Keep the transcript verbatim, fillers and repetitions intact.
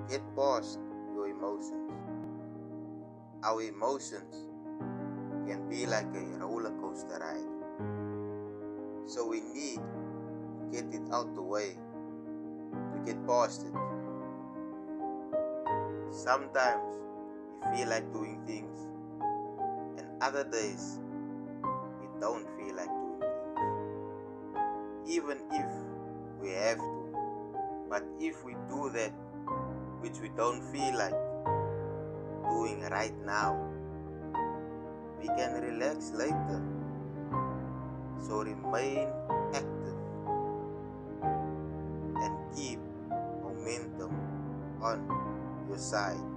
Get past your emotions. Our emotions can be like a roller coaster ride. So we need to get it out the way to get past it. Sometimes we feel like doing things, and other days we don't feel like doing things. Even if we have to. But if we do that which we don't feel like doing right now, we can relax later. So remain active and keep momentum on your side.